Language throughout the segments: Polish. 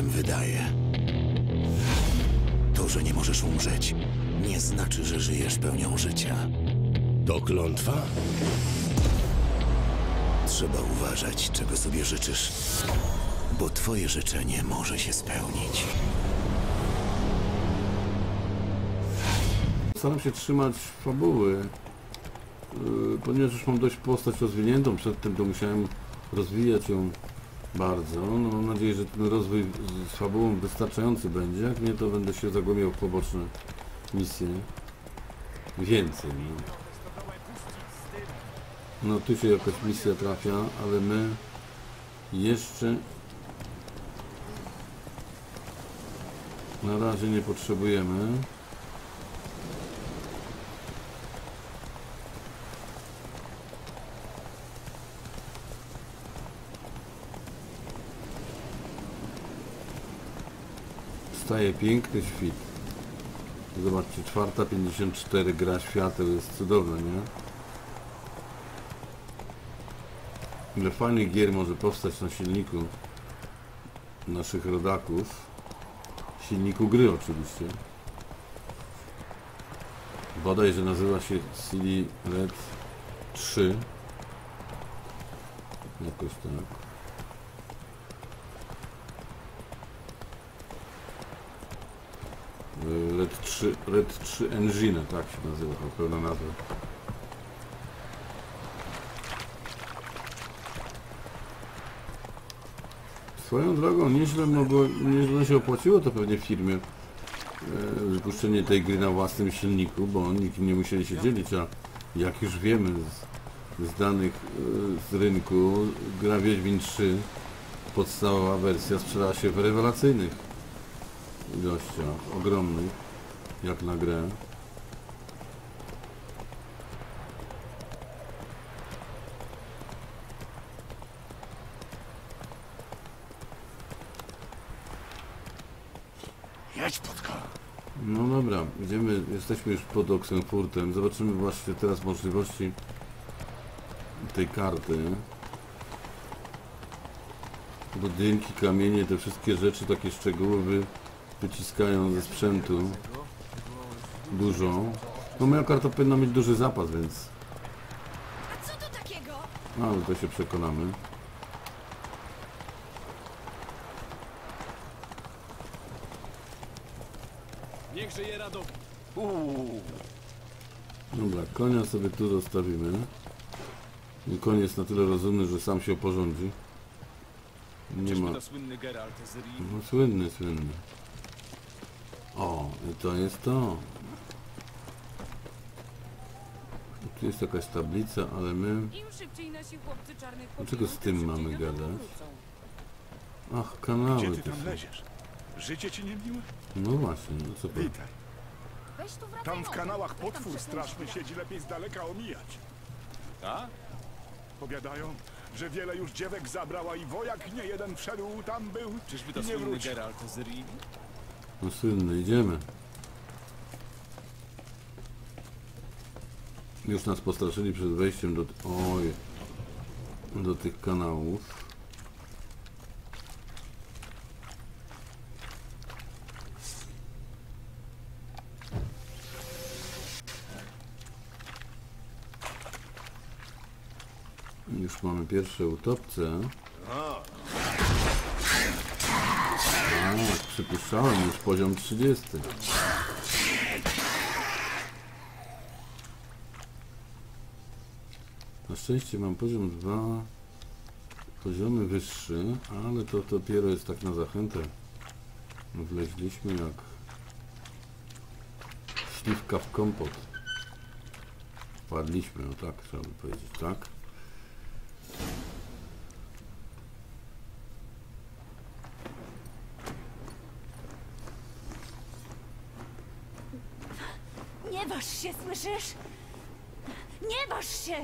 tym wydaje. To, że nie możesz umrzeć, nie znaczy, że żyjesz pełnią życia. To klątwa? Trzeba uważać, czego sobie życzysz, bo twoje życzenie może się spełnić. Staram się trzymać fabuły, ponieważ już mam dość postać rozwiniętą, przedtem to musiałem rozwijać ją bardzo. No, mam nadzieję, że ten rozwój z fabułą wystarczający będzie. Jak nie, to będę się zagłębiał w poboczne misje. Więcej. No tu się jakaś misja trafia, ale my jeszcze na razie nie potrzebujemy. Staje piękny świt. Zobaczcie, 4:54, gra świateł, jest cudowna, nie? Ile fajnych gier może powstać na silniku naszych rodaków. Silniku gry oczywiście. Bodajże nazywa się Silly Red 3. Jakoś tak. Red 3 Engine, tak się nazywa, to pełna nazwa. Swoją drogą, nieźle się opłaciło to pewnie firmie wypuszczenie tej gry na własnym silniku, bo nikim nie musieli się dzielić, a jak już wiemy z danych z rynku, gra Wiedźmin 3, podstawowa wersja, sprzedała się w rewelacyjnych ilościach, ogromnych, jak na grę. Jedź, Płotka. No dobra, jesteśmy już pod Oxenfurtem. Zobaczymy właśnie teraz możliwości tej karty. Budynki, kamienie, te wszystkie rzeczy, takie szczegóły wyciskają ze sprzętu dużo. No moja karta powinna mieć duży zapas, więc... A co to takiego? Ale to się przekonamy. Niech żyje Radowid. Dobra, konia sobie tu zostawimy. I koń jest na tyle rozumny, że sam się oporządzi. Nie ma... To słynny Geralt z Rivii. No słynny. O, i to jest to. Tu jest jakaś tablica, ale my... Im szybciej nasi chłopcy czarnych Dlaczego z tym tym mamy szybciej do nas gadać? wrócą. Ach, kanały Gdzie ty to tam są. leziesz? Życie ci nie miłe? No właśnie, no co powiem. Witaj. Weź tu wracaj Tam w nogą. kanałach Weź tam potwór przekręć straszny świat. siedzi, lepiej z daleka omijać. A? Powiadają, że wiele już dziewek zabrała i wojak nie jeden wszedł, tam był Czyżby to i nie słynny wrócił. Geralt z Rivii? No słynny, idziemy. Już nas postraszyli przed wejściem do... Oj, do tych kanałów. Już mamy pierwsze utopce. A, przypuszczałem, już poziom 30. Na szczęście mam poziom 2, poziomy wyższy, ale to dopiero jest tak na zachętę. Wleźliśmy jak śliwka w kompot. Wpadliśmy, no tak trzeba by powiedzieć, tak? Nie waż się, słyszysz? Nie waż się!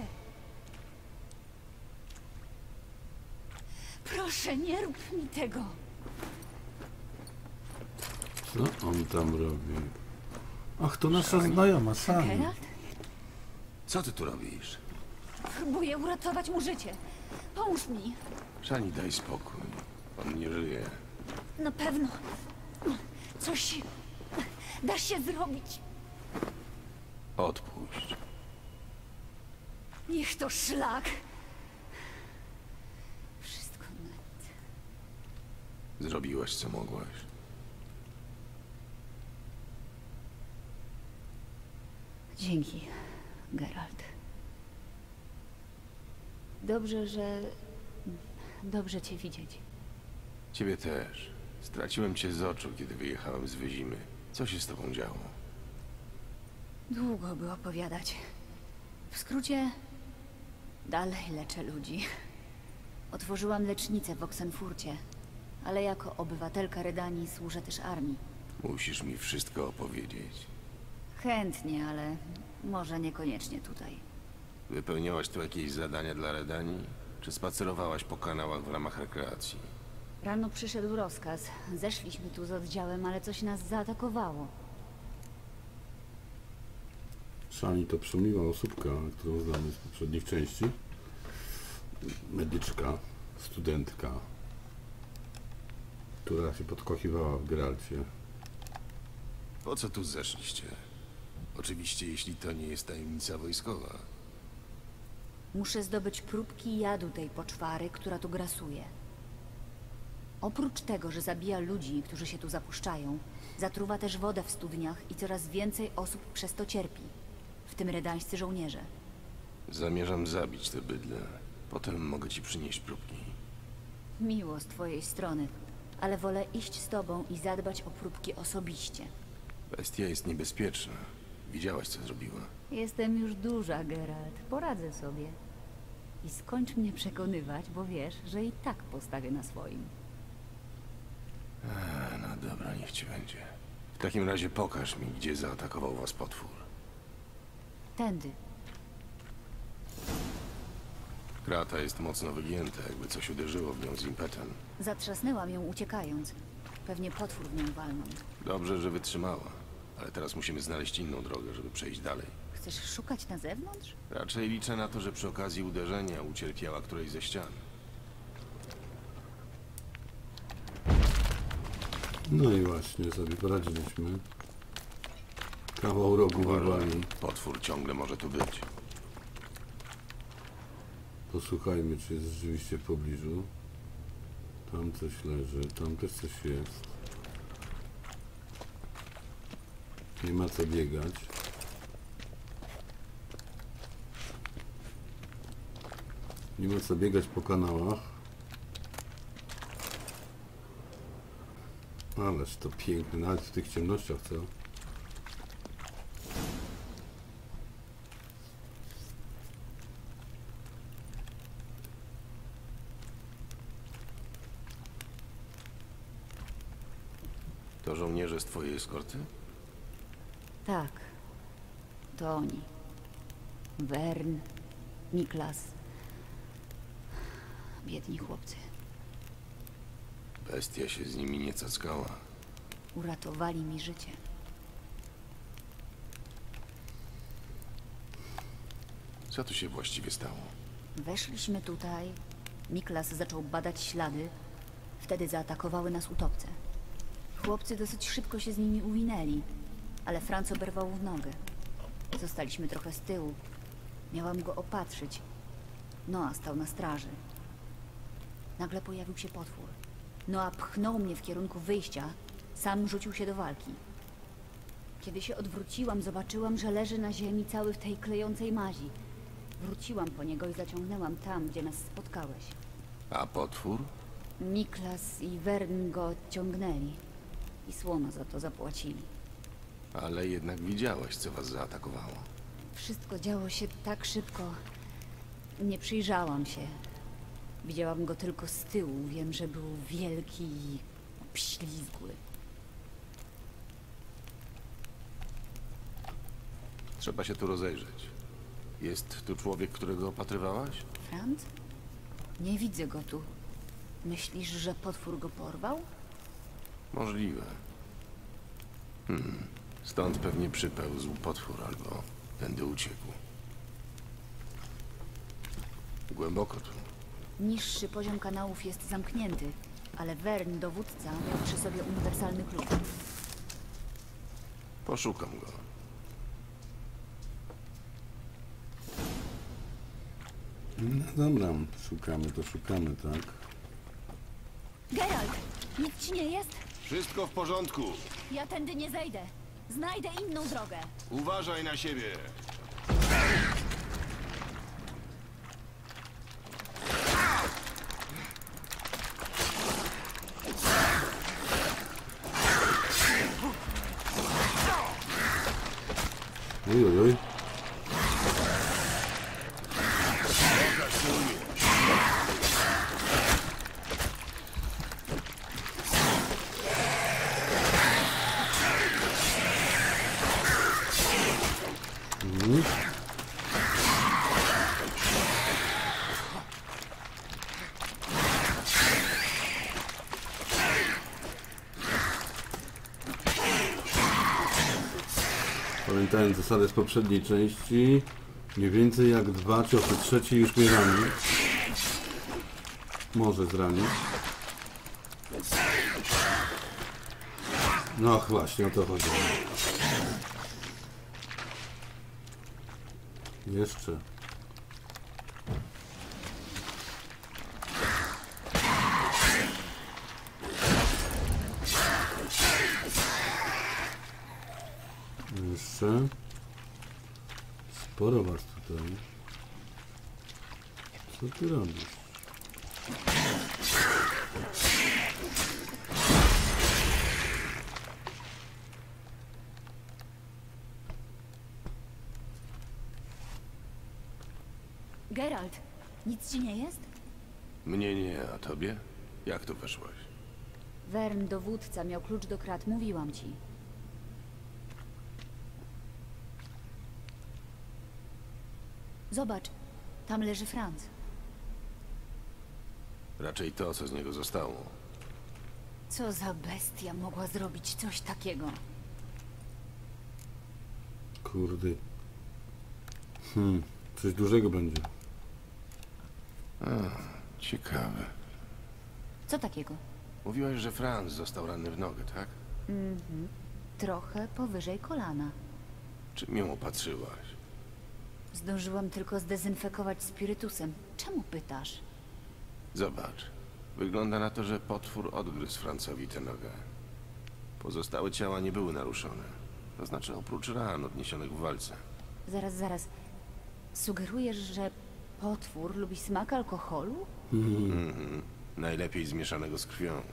Proszę, nie rób mi tego. Co on tam robi? Ach, to nasza znajoma, Sami. Geralt? Co ty tu robisz? Próbuję uratować mu życie. Pomóż mi. Szani, daj spokój. On nie żyje. Na pewno coś da się zrobić. Odpuść. Niech to szlak. Wszystko net. Zrobiłaś, co mogłaś. Dzięki, Geralt. Dobrze cię widzieć. Ciebie też. Straciłem cię z oczu, kiedy wyjechałem z Wyzimy. Co się z tobą działo? Długo by opowiadać. W skrócie, dalej leczę ludzi. Otworzyłam lecznicę w Oxenfurcie, ale jako obywatelka Redanii służę też armii. Musisz mi wszystko opowiedzieć. Chętnie, ale może niekoniecznie tutaj. Wypełniałaś tu jakieś zadania dla Redanii? Czy spacerowałaś po kanałach w ramach rekreacji? Rano przyszedł rozkaz. Zeszliśmy tu z oddziałem, ale coś nas zaatakowało. Shani to przemiła osóbka, którą znamy z poprzednich części. Medyczka, studentka, która się podkochiwała w Geralcie. Po co tu zeszliście? Oczywiście, jeśli to nie jest tajemnica wojskowa. Muszę zdobyć próbki jadu tej poczwary, która tu grasuje. Oprócz tego, że zabija ludzi, którzy się tu zapuszczają, zatruwa też wodę w studniach i coraz więcej osób przez to cierpi, w tym redańscy żołnierze. Zamierzam zabić te bydle. Potem mogę ci przynieść próbki. Miło z twojej strony, ale wolę iść z tobą i zadbać o próbki osobiście. Bestia jest niebezpieczna. Widziałaś, co zrobiła. Jestem już duża, Geralt. Poradzę sobie. I skończ mnie przekonywać, bo wiesz, że i tak postawię na swoim. No dobra, niech ci będzie. W takim razie pokaż mi, gdzie zaatakował was potwór. Tędy. Krata jest mocno wygięta, jakby coś uderzyło w nią z impetem. Zatrzasnęłam ją uciekając. Pewnie potwór w nią walnął. Dobrze, że wytrzymała. Ale teraz musimy znaleźć inną drogę, żeby przejść dalej. Chcesz szukać na zewnątrz? Raczej liczę na to, że przy okazji uderzenia ucierpiała którejś ze ścian. No i właśnie sobie poradziliśmy. Kawał rogu wyrwali. Potwór ciągle może tu być. Posłuchajmy, czy jest rzeczywiście w pobliżu. Tam coś leży, tam też coś jest. Nie ma co biegać. Nie ma co biegać po kanałach. Ależ to piękne, nawet w tych ciemnościach, co? To żołnierze z twojej eskorty? Tak. To oni. Wern, Niklas. Biedni chłopcy. Bestia się z nimi nie cackała. Uratowali mi życie. Co tu się właściwie stało? Weszliśmy tutaj. Niklas zaczął badać ślady. Wtedy zaatakowały nas utopce. Chłopcy dosyć szybko się z nimi uwinęli, ale Franz oberwał w nogę. Zostaliśmy trochę z tyłu. Miałam go opatrzyć. Noa stał na straży. Nagle pojawił się potwór. Noa pchnął mnie w kierunku wyjścia. Sam rzucił się do walki. Kiedy się odwróciłam, zobaczyłam, że leży na ziemi cały w tej klejącej mazi. Wróciłam po niego i zaciągnęłam tam, gdzie nas spotkałeś. A potwór? Niklas i Wern go odciągnęli. I słono za to zapłacili. Ale jednak widziałaś, co was zaatakowało. Wszystko działo się tak szybko. Nie przyjrzałam się. Widziałam go tylko z tyłu. Wiem, że był wielki i obślizgły. Trzeba się tu rozejrzeć. Jest tu człowiek, którego opatrywałaś? Franz? Nie widzę go tu. Myślisz, że potwór go porwał? Możliwe. Stąd pewnie przypełzł potwór albo tędy uciekł. Głęboko tu. Niższy poziom kanałów jest zamknięty, ale Wern, dowódca, miał przy sobie uniwersalny klucz. Poszukam go. No dobra, szukamy, to szukamy, tak? Geralt! Nic ci nie jest? Wszystko w porządku. Ja tędy nie zejdę. Znajdę inną drogę. Uważaj na siebie. Oj, oj, oj. Pamiętając zasadę z poprzedniej części, nie więcej jak 2 ciosy, trzeci już mnie rani. Może zranić. No właśnie, o to chodzi. Jeszcze. Jeszcze. Sporo was tutaj. Co ty robisz? Geralt, nic ci nie jest? Mnie nie, a tobie? Jak tu weszłaś? Wern, dowódca, miał klucz do krat, mówiłam ci. Zobacz, tam leży Franz. Raczej to, co z niego zostało. Co za bestia mogła zrobić coś takiego? Kurde. Coś dużego będzie. Ciekawe. Co takiego? Mówiłaś, że Franz został ranny w nogę, tak? Trochę powyżej kolana. Czym ją opatrzyłaś? Zdążyłam tylko zdezynfekować spirytusem. Czemu pytasz? Zobacz. Wygląda na to, że potwór odgryzł Francowi tę nogę. Pozostałe ciała nie były naruszone. To znaczy oprócz ran odniesionych w walce. Zaraz. Sugerujesz, że potwór lubi smak alkoholu? Najlepiej zmieszanego z krwią.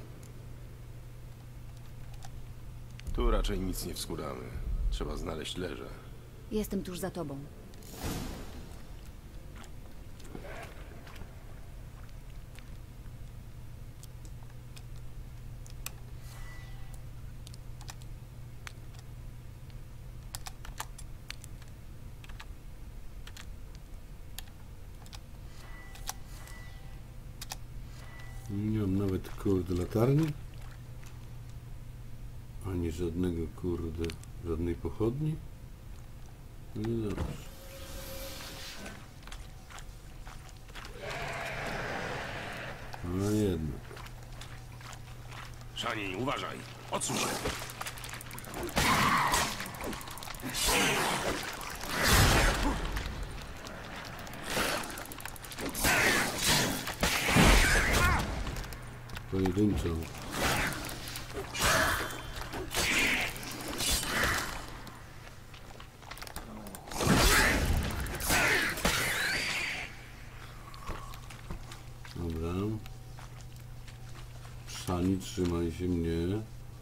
Tu raczej nic nie wskóramy. Trzeba znaleźć leże. Jestem tuż za tobą. Nie mam nawet kurde latarni. Ani żadnego kurde, żadnej pochodni. No dobrze. No jednak. Szani, uważaj! Odsuń się! Pojedynczo. Dobra. Szani, trzymaj się mnie.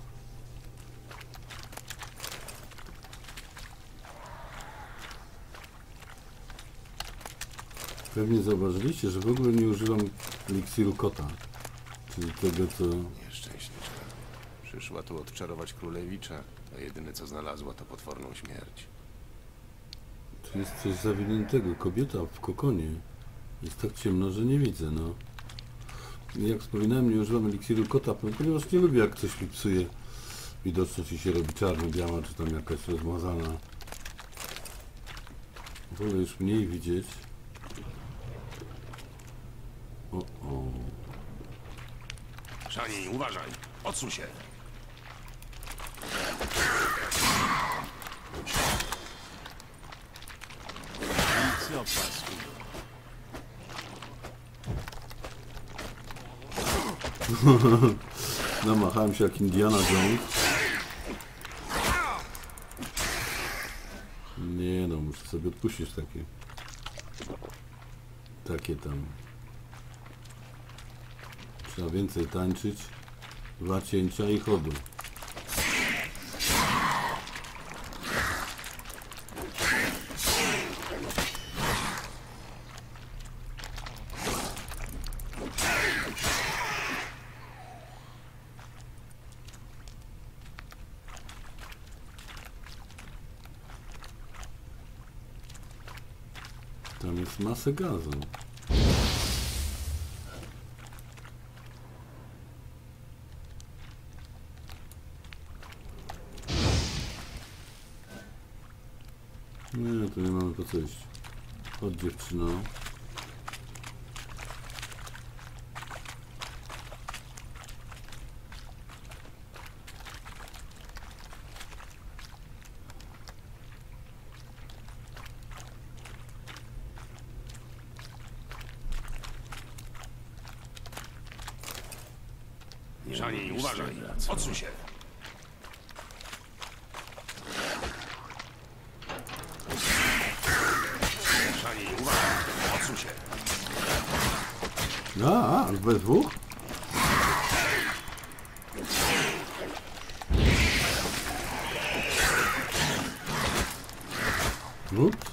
Pewnie zauważyliście, że w ogóle nie używam eliksiru kota. Czyli tego, co... Nieszczęśliczka. Przyszła tu odczarować królewicza, a jedyne co znalazła to potworną śmierć. Tu jest coś zawiniętego. Kobieta w kokonie. Jest tak ciemno, że nie widzę, no. Jak wspominałem, nie używam eliksiru kota, ponieważ nie lubię, jak coś mi psuje widoczność i się robi czarno-biała, czy tam jakaś rozmazana. Wolę już mniej widzieć. O. Szani, uważaj! Odsuń się! Co pasku? Namachałem się jak Indiana Jones. Nie no, muszę sobie odpuścić takie tam. Trzeba więcej tańczyć. 2 cięcia i chodu. Tam jest masę gazu. Nie, tu nie mamy po co iść. Chodź dziewczyno. Szani, uważaj! Odsuń się! Szani, uważaj! Odsuń się! We dwóch? Ups.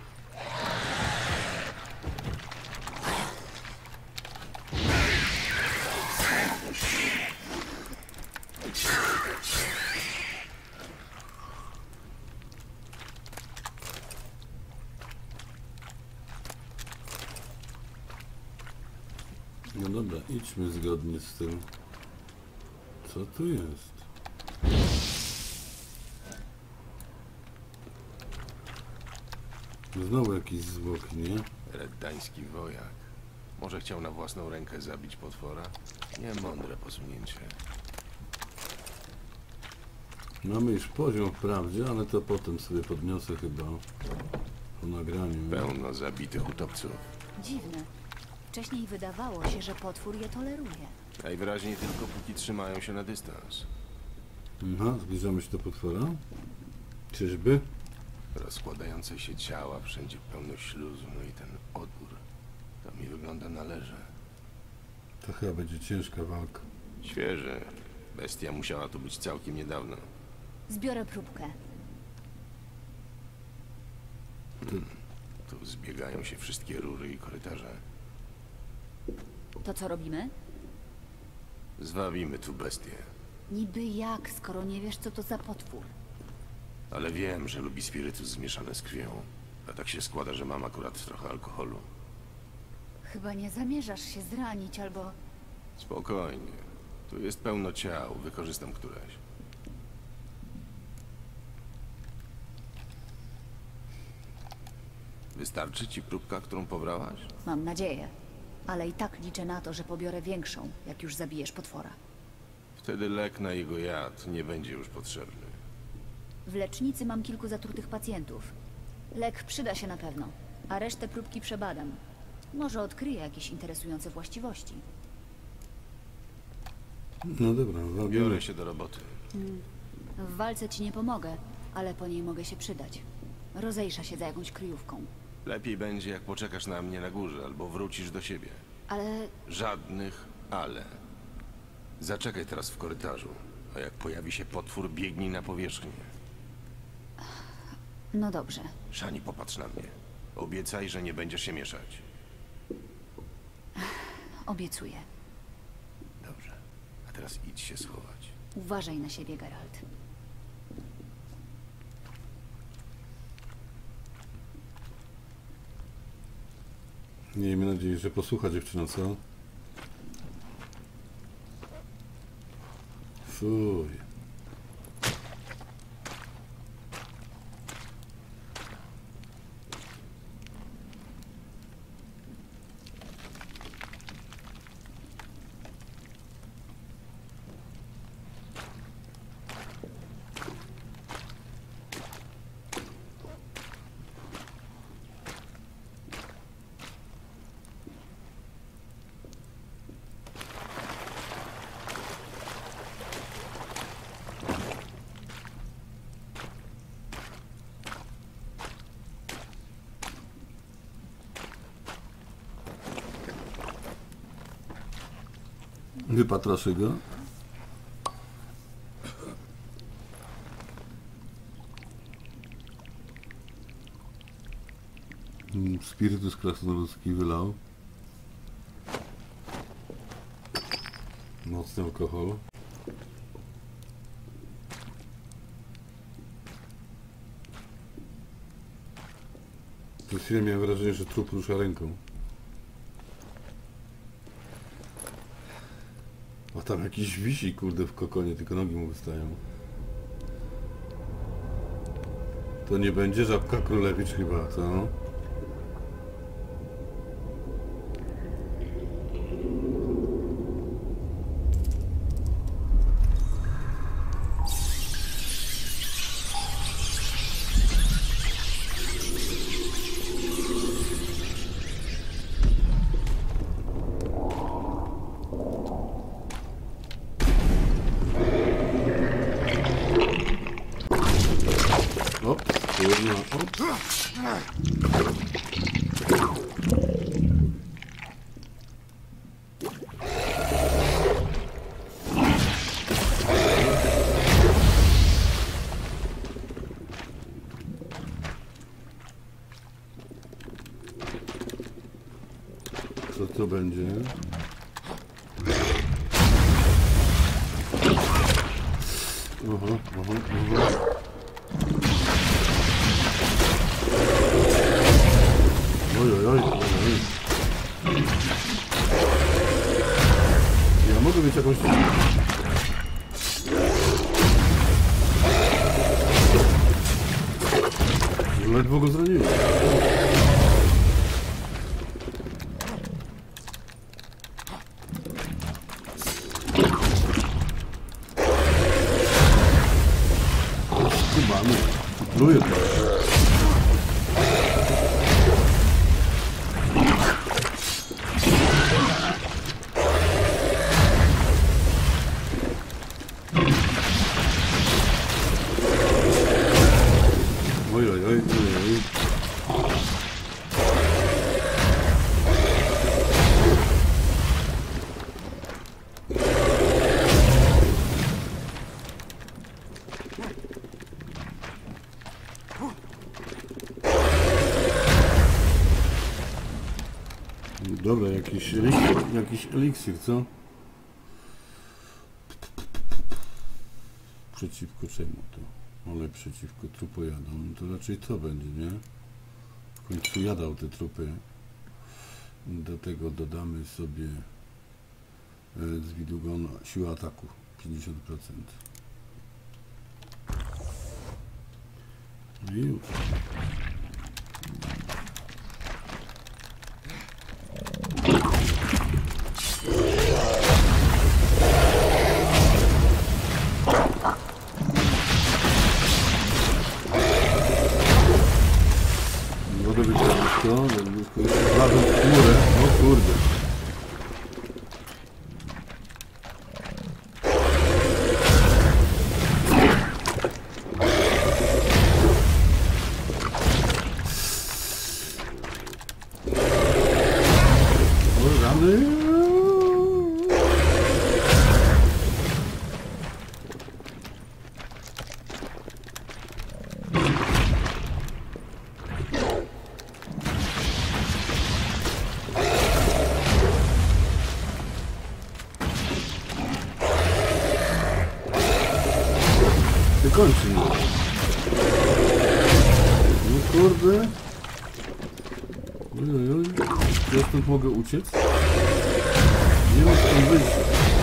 No dobra, idźmy zgodnie z tym. Co tu jest? Znowu jakiś zwłok, nie? Reddański wojak. Może chciał na własną rękę zabić potwora? Niemądre posunięcie. Mamy już poziom wprawdzie, ale to potem sobie podniosę chyba po nagraniu. Pełno zabitych utopców. Dziwne. Wcześniej wydawało się, że potwór je toleruje. Najwyraźniej tylko póki trzymają się na dystans. Aha, zbliżamy się do potwora. Czyżby? Rozkładające się ciała, wszędzie pełno śluzu, no i ten odór. To mi wygląda na leże. To chyba będzie ciężka walka. Świeże. Bestia musiała tu być całkiem niedawno. Zbiorę próbkę. Tu zbiegają się wszystkie rury i korytarze. To co robimy? Zwabimy tu bestię. Niby jak, skoro nie wiesz, co to za potwór? Ale wiem, że lubi spirytus zmieszane z krwią. A tak się składa, że mam akurat trochę alkoholu. Chyba nie zamierzasz się zranić, albo... Spokojnie. Tu jest pełno ciał, wykorzystam któreś. Wystarczy ci próbka, którą pobrałaś? Mam nadzieję. Ale i tak liczę na to, że pobiorę większą, jak już zabijesz potwora. Wtedy lek na jego jad nie będzie już potrzebny. W lecznicy mam kilku zatrutych pacjentów. Lek przyda się na pewno, a resztę próbki przebadam. Może odkryję jakieś interesujące właściwości. No dobra, Biorę zabijmy. się do roboty. W walce ci nie pomogę, ale po niej mogę się przydać. Rozejrza się za jakąś kryjówką. Lepiej będzie, jak poczekasz na mnie na górze, albo wrócisz do siebie. Ale Żadnych ale. Zaczekaj teraz w korytarzu, a jak pojawi się potwór, biegnij na powierzchnię. no dobrze. Szani, popatrz na mnie. Obiecaj, że nie będziesz się mieszać. Obiecuję. Dobrze. A teraz idź się schować. Uważaj na siebie, Geralt. Miejmy nadzieję, że posłucha dziewczyna, co? Fuj. Wypatroszę go. Spirytus krasnoludzki wylał. Mocny alkohol. Przez chwilę miałem wrażenie, że trup rusza ręką. A tam jakiś wisi, kurde, w kokonie, tylko nogi mu wystają. To nie będzie Żabka Królewicz chyba, co? Kurna, co to będzie? Aha, aha, aha. Oj, oj, oj, oj. Ja mogę mieć jakąś... Ledwo go zraniłem. Skubany. Pluje to. Oj, oj, oj, oj, oj. Dobra, jakiś eliksir, co? Przeciwko czemu to? Ale przeciwko trupojadom, to raczej to będzie, nie? W końcu jadał te trupy. Do tego dodamy sobie z widugona siłę ataku 50%. I już. Mogę wyciągnąć to, jeszcze wlazłem w chmurę. O kurde. O rany. Kończy mnie. No kurde. Oj, oj, oj. Ja stąd mogę uciec? Nie mam stąd wyjścia.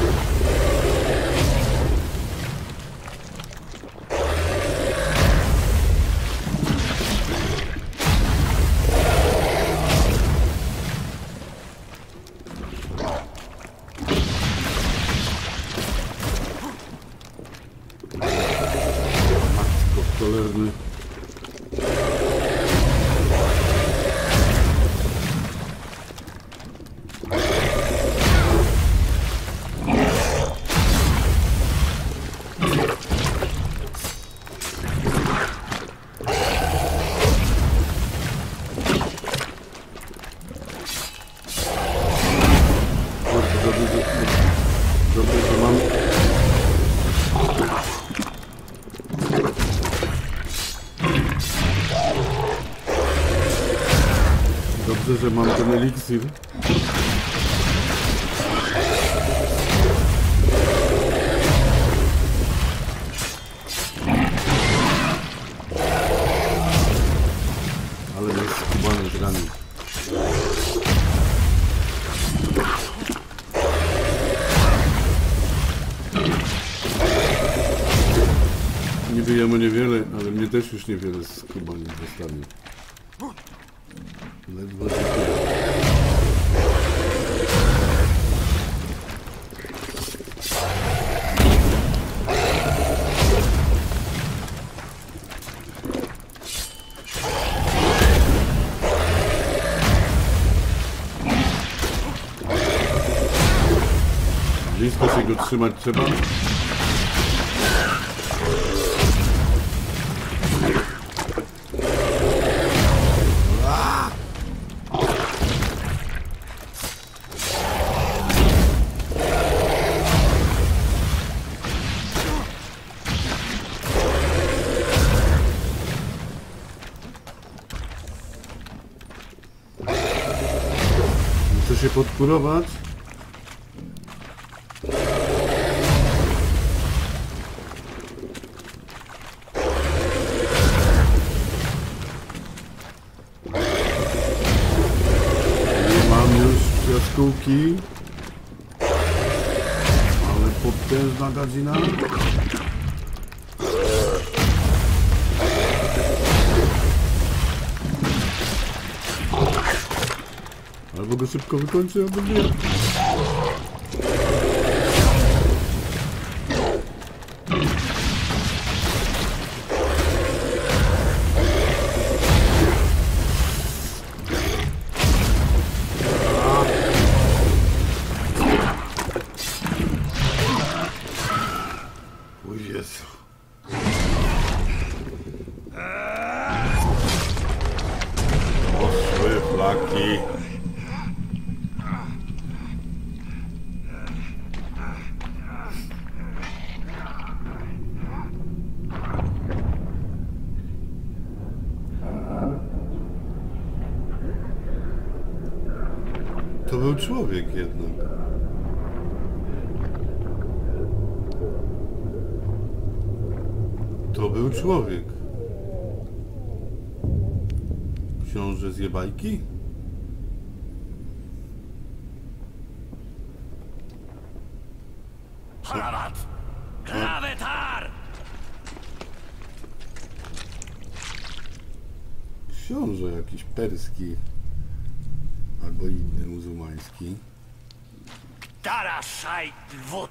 Cholerny. Dobrze, że mam ten eliksir. Ale jest skubany z ramię. Niby jemu niewiele, ale mnie też już niewiele skubany zostawił. Ledwo się dzieje. Blisko się go trzymać trzeba. Muszę się podkurować. Jaskółki, ale potężna gadzina. Albo go szybko wykończy, albo nie. Poszły flaki. To był człowiek jednak. To był człowiek. Książę z jebajki? Halabat! Gravetar! Książę jakiś perski. Albo inny muzułmański. Dara szajt wód!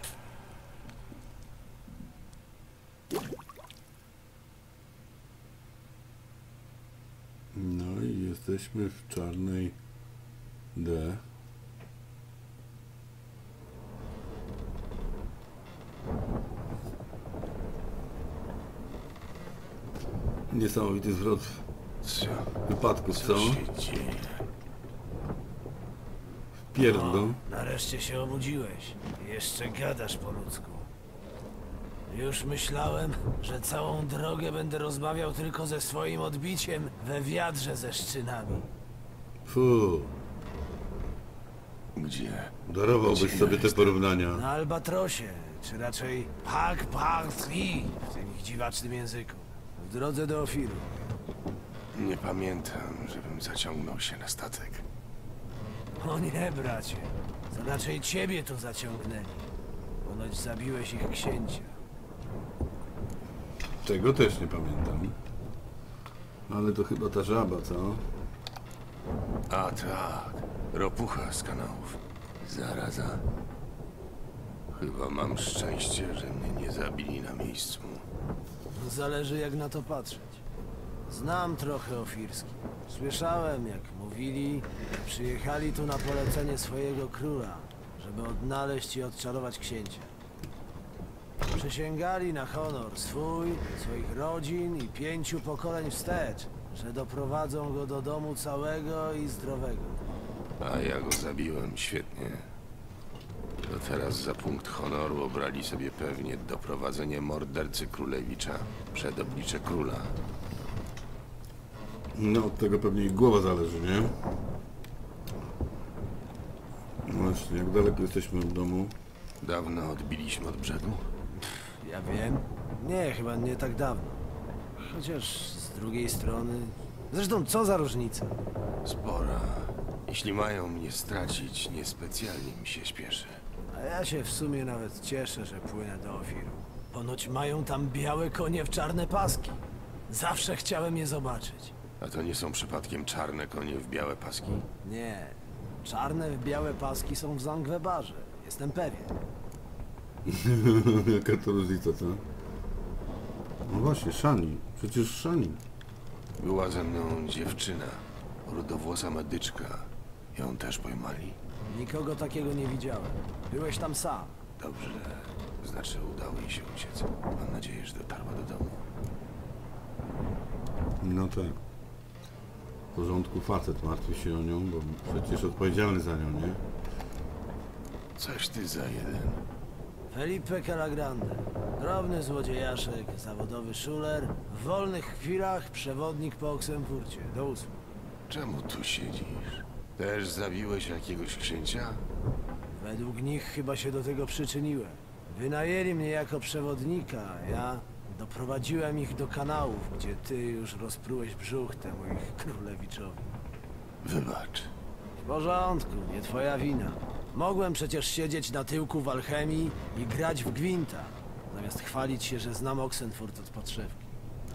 No i jesteśmy w czarnej D. Niesamowity zwrot wypadków, co? się dzieje? Pierdol. Nareszcie się obudziłeś. Jeszcze gadasz po ludzku. Już myślałem, że całą drogę będę rozmawiał tylko ze swoim odbiciem we wiadrze ze szczynami. Fu, Gdzie? darowałbyś sobie te porównania. Na Albatrosie, czy raczej Pak-Pak-Tri w tym ich dziwacznym języku. W drodze do Ofiru. Nie pamiętam, żebym zaciągnął się na statek. O nie, bracie. To raczej ciebie tu zaciągnęli. Ponoć zabiłeś ich księcia. Tego też nie pamiętam. Ale to chyba ta żaba, co? A tak, ropucha z kanałów. Zaraza. Chyba mam szczęście, że mnie nie zabili na miejscu. Zależy jak na to patrzeć. Znam trochę Ofirski. Słyszałem, jak mówili, że przyjechali tu na polecenie swojego króla, żeby odnaleźć i odczarować księcia. Przysięgali na honor swój, swoich rodzin i 5 pokoleń wstecz, że doprowadzą go do domu całego i zdrowego. A ja go zabiłem świetnie. To teraz za punkt honoru obrali sobie pewnie doprowadzenie mordercy królewicza przed oblicze króla. No od tego pewnie ich głowa zależy, nie? Właśnie, jak daleko jesteśmy od domu? Dawno odbiliśmy od brzegu? Ja wiem. Nie, chyba nie tak dawno. Chociaż z drugiej strony... Zresztą, co za różnica? Spora. Jeśli mają mnie stracić, niespecjalnie mi się śpieszy. A ja się w sumie nawet cieszę, że płynę do Ofiru. Ponoć mają tam białe konie w czarne paski. Zawsze chciałem je zobaczyć. A to nie są przypadkiem czarne konie w białe paski? Nie. Czarne w białe paski są w Zangwebarze. Jestem pewien. Jaka to różnica, co? No właśnie, Shani. Przecież Shani. Była ze mną dziewczyna, rudowłosa medyczka. Ją też pojmali? Nikogo takiego nie widziałem. Byłeś tam sam. Dobrze. Znaczy udało jej się uciec. Mam nadzieję, że dotarła do domu. No tak. W porządku, facet martwi się o nią, bo przecież odpowiedzialny za nią, nie? Coś ty za jeden. Felipe Calagrande. Drobny złodziejaszek, zawodowy szuler. W wolnych chwilach przewodnik po Oksenfurcie. Do usług. Czemu tu siedzisz? Też zabiłeś jakiegoś księcia? Według nich chyba się do tego przyczyniłem. Wynajęli mnie jako przewodnika, a ja doprowadziłem ich do kanałów, gdzie ty już rozprułeś brzuch temu ich królewiczowi. Wybacz. W porządku, nie twoja wina. Mogłem przecież siedzieć na tyłku w alchemii i grać w gwinta, zamiast chwalić się, że znam Oxenfurt od podszewki.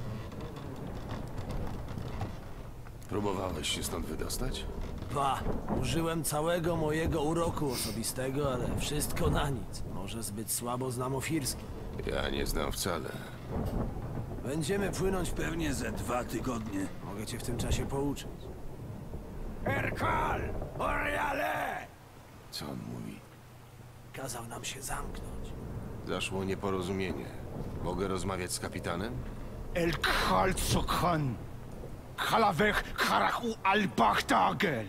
Próbowałeś się stąd wydostać? Ba, użyłem całego mojego uroku osobistego, ale wszystko na nic. Może zbyt słabo znam Ofirski. Ja nie znam wcale. Będziemy płynąć pewnie ze 2 tygodnie. Mogę cię w tym czasie pouczyć. Erkal! Boreale! Co on mówi? Kazał nam się zamknąć. Zaszło nieporozumienie. Mogę rozmawiać z kapitanem? El Khalzokhan. Khalavech Karachu al-Baghtagel.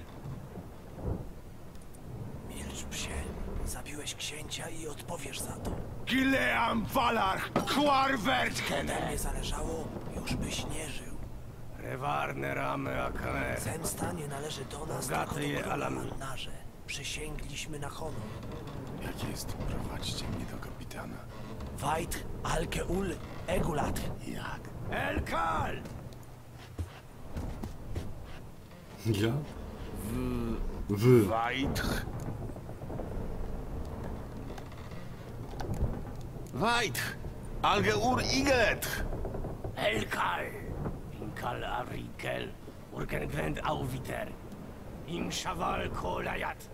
Milcz, psie. Zabiłeś księcia i odpowiesz za to. Gileam Valarch Kwarvertkene. Nie zależało, już byś nie żył. Rewarne ramy akane. Zemsta nie należy do nas, Bogaty tylko je do Alan. marynarze. Przysięgliśmy na honor. Jak jest? Prowadźcie mnie do kapitana. Wajt, Alkeul, Egulat. Jak? Elkal! Ja? Weitch. Weitch! Algeur Igelet! Elkal! Inkal Arikel. Urkengwend Auwiter. Inshaval Kolayat.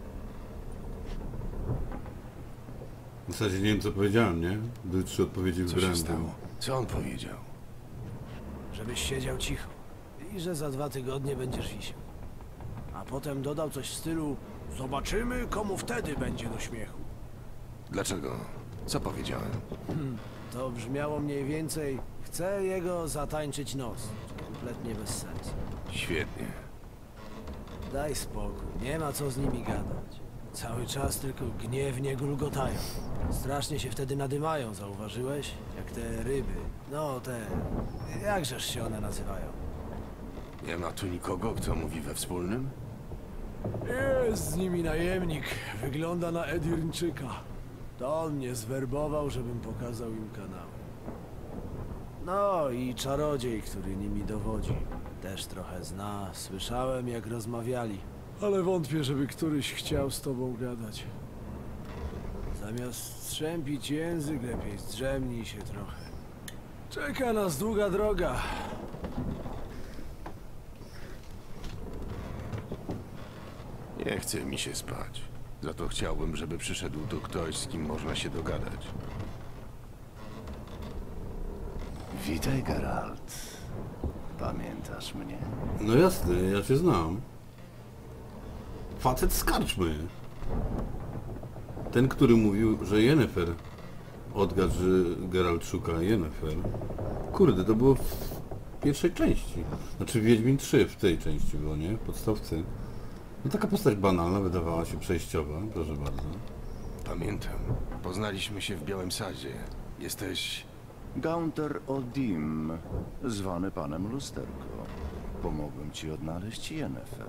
W zasadzie nie wiem, co powiedziałem, nie? Były 3 odpowiedzi Co się wybrałem. stało? Co on powiedział? Żebyś siedział cicho. I że za 2 tygodnie będziesz wisiał. A potem dodał coś w stylu: zobaczymy, komu wtedy będzie do śmiechu. Dlaczego? Co powiedziałem? To brzmiało mniej więcej: chcę jego zatańczyć nos. Kompletnie bez sensu. Świetnie. Daj spokój, nie ma co z nimi gadać. Cały czas tylko gniewnie gulgotają. Strasznie się wtedy nadymają, zauważyłeś? Jak te ryby. No te... jakżeż się one nazywają? Nie ma tu nikogo, kto mówi we wspólnym? Jest z nimi najemnik. Wygląda na Edirnczyka. To on mnie zwerbował, żebym pokazał im kanały. No i czarodziej, który nimi dowodzi. Też trochę zna. Słyszałem, jak rozmawiali. Ale wątpię, żeby któryś chciał z tobą gadać. Zamiast strzępić język, lepiej zdrzemnij się trochę. Czeka nas długa droga. Nie chce mi się spać. Za to chciałbym, żeby przyszedł tu ktoś, z kim można się dogadać. Witaj, Geralt. Pamiętasz mnie? No jasne, ja cię znam. Facet z karczmy. Ten, który mówił, że Yennefer. Odgadł, że Geralt szuka Yennefer. Kurde, to było w pierwszej części. Znaczy Wiedźmin 3 w tej części było, nie? W podstawce. No taka postać banalna, wydawała się przejściowa, proszę bardzo. Pamiętam. Poznaliśmy się w Białym Sadzie. Jesteś... Gaunter Odim, zwany panem Lusterko. pomogłem ci odnaleźć Yennefer.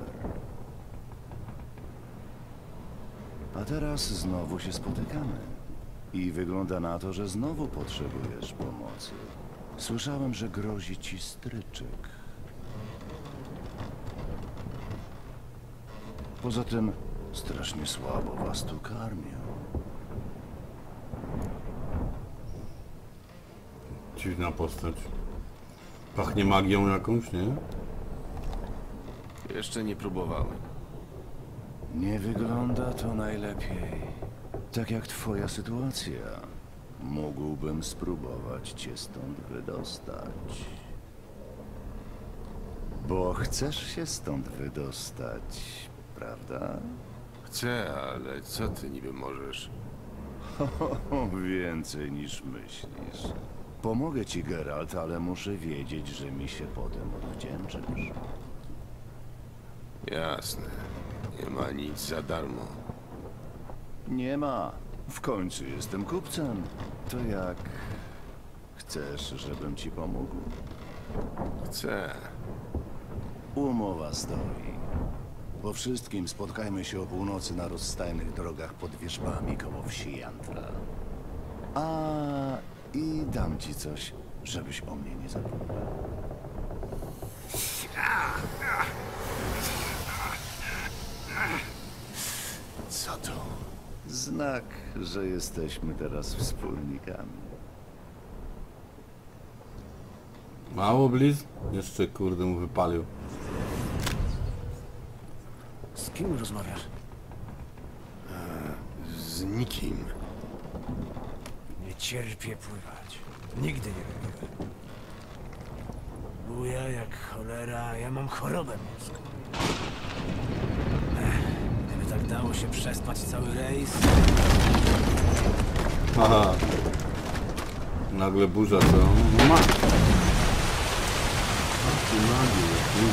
A teraz znowu się spotykamy. I wygląda na to, że znowu potrzebujesz pomocy. Słyszałem, że grozi ci stryczek. Poza tym strasznie słabo was tu karmią. Dziwna postać. Pachnie magią jakąś, nie? Jeszcze nie próbowałem. Nie wygląda to najlepiej. Tak jak twoja sytuacja. Mógłbym spróbować cię stąd wydostać. Bo chcesz się stąd wydostać, prawda? Chcę, ale co ty niby możesz? Więcej niż myślisz. Pomogę ci, Geralt, ale muszę wiedzieć, że mi się potem odwdzięczysz. Jasne. Nie ma nic za darmo. Nie ma. W końcu jestem kupcem. To jak... chcesz, żebym ci pomógł? Chcę. Umowa stoi. Po wszystkim spotkajmy się o północy na rozstajnych drogach pod wierzbami koło wsi Jantra. I dam ci coś, żebyś o mnie nie zapomniał. Co to? Znak, że jesteśmy teraz wspólnikami. Mało Blizz? Jeszcze kurde mu wypalił. Z kim rozmawiasz? Z nikim. Nie cierpię pływać. Nigdy nie lubiłem. Buja jak cholera, ja mam chorobę morską. Gdyby tak dało się przespać cały rejs... Haha. Nagle burza, co? No ma. Ty magię,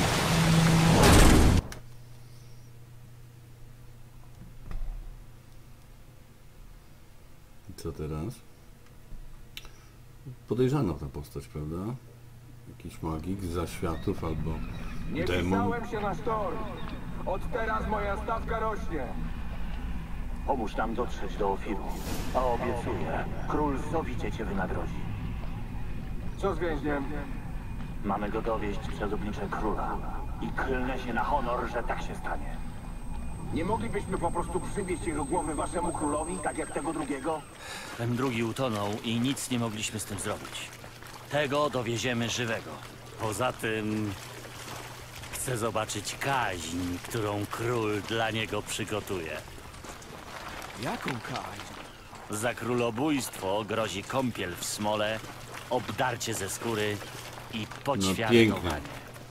co teraz? Podejrzana ta postać, prawda? Jakiś magik z zaświatów albo Nie demon. pisałem się na sztorm. Od teraz moja stawka rośnie. Pomóż nam dotrzeć do Ofiru. A obiecuję, król sowicie cię wynagrodzi. Co z więźniem? Mamy go dowieść przed oblicze króla. I klnę się na honor, że tak się stanie. Nie moglibyśmy po prostu przywieźć jego głowy waszemu królowi, tak jak tego drugiego? Ten drugi utonął i nic nie mogliśmy z tym zrobić. Tego dowieziemy żywego. Poza tym... chcę zobaczyć kaźń, którą król dla niego przygotuje. Jaką kaźń? Za królobójstwo grozi kąpiel w smole, obdarcie ze skóry i poćwiartowanie.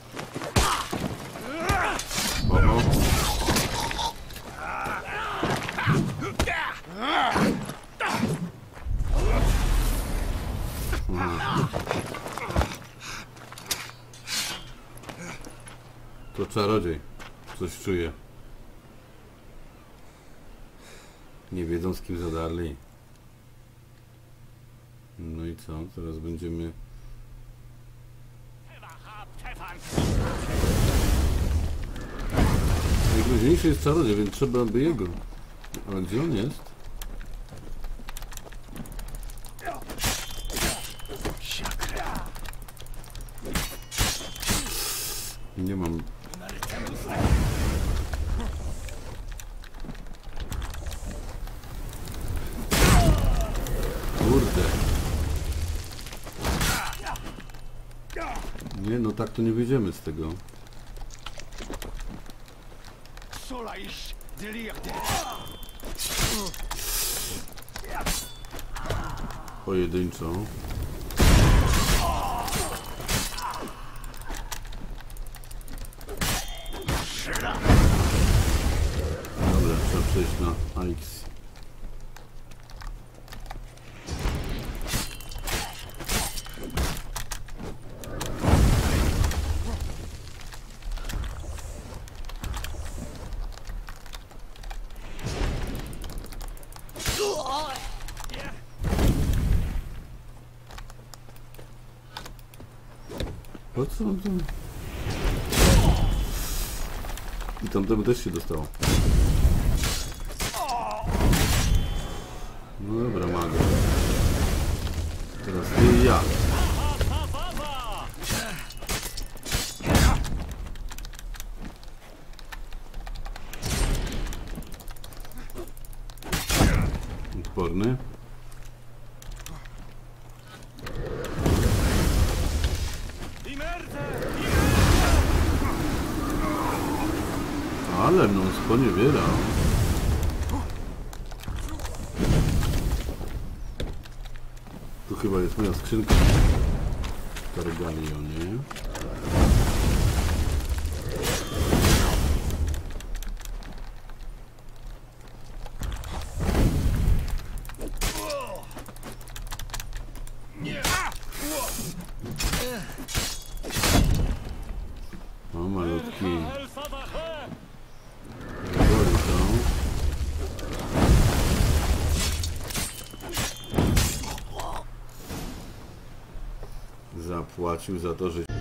Oho. To czarodziej. Coś czuje. Nie wiedzą, z kim zadarli. No i co? Teraz będziemy... Najgroźniejszy jest czarodziej, więc trzeba by jego. Ale gdzie on jest? Nie mam. Kurde. Nie, no tak to nie wyjdziemy z tego. Pojedynczo. Dobra, trzeba przejść na AX. Po co on tu? I tamtemu też się dostało. No dobra, mago. Teraz ty i ja. Odporny. Ale mną sponiewierał. Tu chyba jest moja skrzynka. Targalionie. O, malutki. Boli to. Zapłacił za to, że